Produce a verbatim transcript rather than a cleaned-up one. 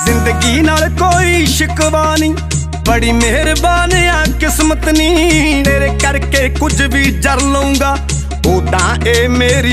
जिंदगी नाल कोई शिकवा नहीं, बड़ी मेहरबान आ किस्मत नी। तेरे करके कुछ भी जर लूंगा, उदा ए मेरी